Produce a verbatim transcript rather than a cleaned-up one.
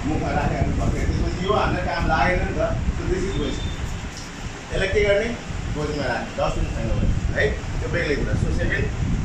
मुखमा राखेर भर्खर त्यसपछि यो हामीलाई काम लागेन नि त, सो दिस इज वेस्ट। यसलाई के गर्ने, गोजमा राख्ने, डस्टबिन छैन भने है, त्यो बेग्लै कुरा। So second